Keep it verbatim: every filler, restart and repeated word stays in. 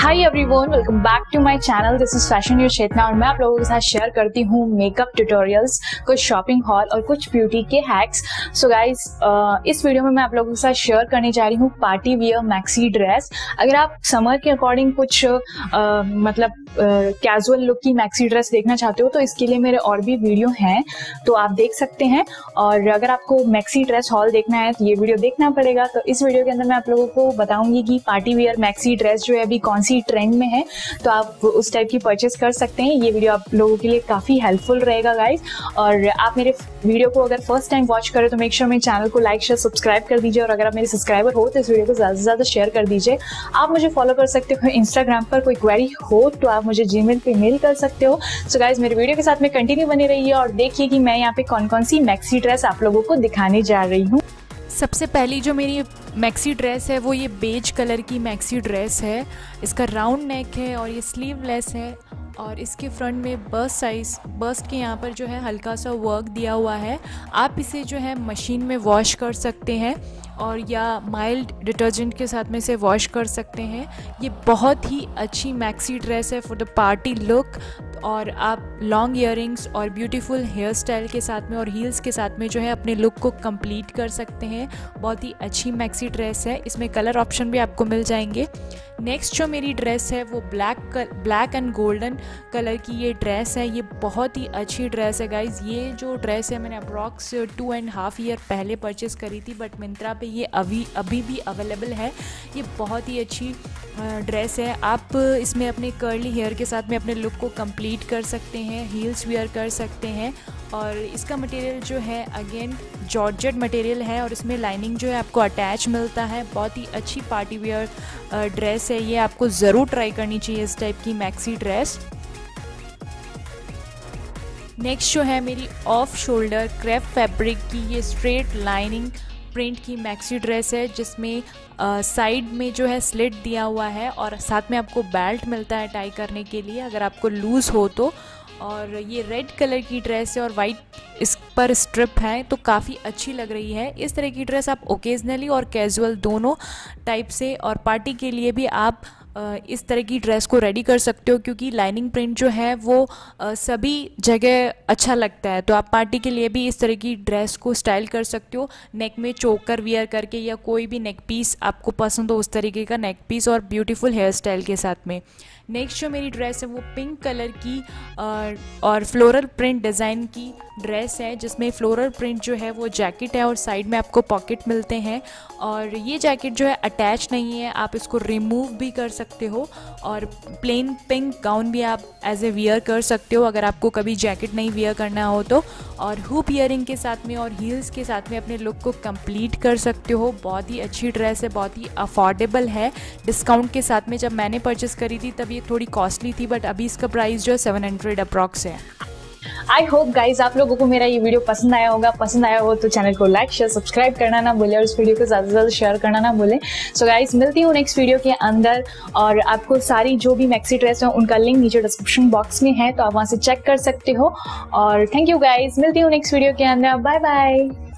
Hi everyone, welcome back to my channel. This is fashion news Chetna और मैं आप लोगों के साथ शेयर करती हूँ मेकअप ट्यूटोरियल्स, कुछ शॉपिंग हॉल और कुछ ब्यूटी के हैक्स। सो गाइस, इस वीडियो में मैं आप लोगों के साथ शेयर करने जा रही हूँ पार्टी वियर मैक्सी ड्रेस। अगर आप समर के अकॉर्डिंग कुछ uh, मतलब कैजुअल लुक की मैक्सी ड्रेस देखना चाहते हो तो इसके लिए मेरे और भी वीडियो हैं, तो आप देख सकते हैं। और अगर आपको मैक्सी ड्रेस हॉल देखना है तो ये वीडियो देखना पड़ेगा। तो इस वीडियो के अंदर मैं आप लोगों को बताऊंगी कि पार्टी वियर मैक्सी ड्रेस जो है अभी कौन सी ट्रेंड में है, तो आप उस टाइप की परचेस कर सकते हैं। ये वीडियो आप लोगों के लिए काफ़ी हेल्पफुल रहेगा गाइज। और आप मेरे वीडियो को अगर फर्स्ट टाइम वॉच करें तो मेक श्योर मेरे चैनल को लाइक शेयर सब्सक्राइब कर दीजिए। और अगर आप मेरे सब्सक्राइबर हो तो इस वीडियो को ज़्यादा से ज़्यादा शेयर कर दीजिए। आप मुझे फॉलो कर सकते हो इंस्टाग्राम पर, कोई क्वेरी हो तो आप मुझे जीमेल पे मेल कर सकते हो। सो गाइज, मेरे वीडियो के साथ में कंटिन्यू बने रहिए और देखिए कि मैं यहाँ पे कौन कौन सी मैक्सी ड्रेस आप लोगों को दिखाने जा रही हूँ। सबसे पहली जो मेरी मैक्सी ड्रेस है वो ये बेज कलर की मैक्सी ड्रेस है। इसका राउंड नेक है और ये स्लीवलेस है और इसके फ्रंट में बस्ट साइज बस्ट के यहाँ पर जो है हल्का सा वर्क दिया हुआ है। आप इसे जो है मशीन में वॉश कर सकते हैं और या माइल्ड डिटर्जेंट के साथ में इसे वॉश कर सकते हैं। ये बहुत ही अच्छी मैक्सी ड्रेस है फॉर द पार्टी लुक। और आप लॉन्ग इयररिंग्स और ब्यूटीफुल हेयर स्टाइल के साथ में और हील्स के साथ में जो है अपने लुक को कंप्लीट कर सकते हैं। बहुत ही अच्छी मैक्सी ड्रेस है। इसमें कलर ऑप्शन भी आपको मिल जाएंगे। नेक्स्ट जो मेरी ड्रेस है वो black black and golden colour की ये ड्रेस है। ये बहुत ही अच्छी ड्रेस है गाइज। ये जो ड्रेस है मैंने approx two and half year पहले परचेज़ करी थी, बट मिंत्रा पे ये अभी अभी भी अवेलेबल है। ये बहुत ही अच्छी ड्रेस है। आप इसमें अपने कर्ली हेयर के साथ में अपने लुक को कंप्लीट कर सकते हैं, हील्स वेयर कर सकते हैं। और इसका मटेरियल जो है अगेन जॉर्जेट मटेरियल है और इसमें लाइनिंग जो है आपको अटैच मिलता है। बहुत ही अच्छी पार्टी वेयर ड्रेस है। ये आपको ज़रूर ट्राई करनी चाहिए इस टाइप की मैक्सी ड्रेस। नेक्स्ट जो है मेरी ऑफ शोल्डर क्रेप फैब्रिक की ये स्ट्रेट लाइनिंग प्रिंट की मैक्सी ड्रेस है, जिसमें साइड में जो है स्लिट दिया हुआ है और साथ में आपको बेल्ट मिलता है टाई करने के लिए अगर आपको लूज़ हो तो। और ये रेड कलर की ड्रेस है और वाइट इस पर स्ट्रिप है, तो काफ़ी अच्छी लग रही है। इस तरह की ड्रेस आप ओकेजनली और कैजुअल दोनों टाइप से और पार्टी के लिए भी आप इस तरह की ड्रेस को रेडी कर सकते हो, क्योंकि लाइनिंग प्रिंट जो है वो सभी जगह अच्छा लगता है। तो आप पार्टी के लिए भी इस तरह की ड्रेस को स्टाइल कर सकते हो, नेक में चोकर वियर करके या कोई भी नेक पीस आपको पसंद हो उस तरीके का नेक पीस और ब्यूटीफुल हेयर स्टाइल के साथ में। नेक्स्ट जो मेरी ड्रेस है वो पिंक कलर की और फ्लोरल प्रिंट डिज़ाइन की ड्रेस है, जिसमें फ्लोरल प्रिंट जो है वो जैकेट है और साइड में आपको पॉकेट मिलते हैं। और ये जैकेट जो है अटैच नहीं है, आप इसको रिमूव भी कर सकते हो और प्लेन पिंक गाउन भी आप एज ए वियर कर सकते हो अगर आपको कभी जैकेट नहीं वियर करना हो तो। और हुप इयरिंग के साथ में और हील्स के साथ में अपने लुक को कंप्लीट कर सकते हो। बहुत ही अच्छी ड्रेस है, बहुत ही अफोर्डेबल है। डिस्काउंट के साथ में जब मैंने परचेस करी थी तब ये थोड़ी कॉस्टली थी, बट अभी इसका प्राइस जो है सेवन हंड्रेड अप्रॉक्स है। आई होप गाइज आप लोगों को मेरा ये वीडियो पसंद आया होगा। पसंद आया हो तो चैनल को लाइक शेयर सब्सक्राइब करना ना भूलें और इस वीडियो को ज़्यादा से ज़्यादा शेयर करना ना भूलें। सो गाइज, मिलती हूँ नेक्स्ट वीडियो के अंदर और आपको सारी जो भी मैक्सी ड्रेस है उनका लिंक नीचे डिस्क्रिप्शन बॉक्स में है, तो आप वहाँ से चेक कर सकते हो। और थैंक यू गाइज, मिलती हूँ नेक्स्ट वीडियो के अंदर। Bye bye.